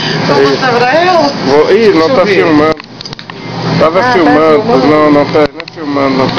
Vou mostrar pra ela? Ih, não tá filmando. Tava filmando. Tá filmando. Não, não tá filmando. Não.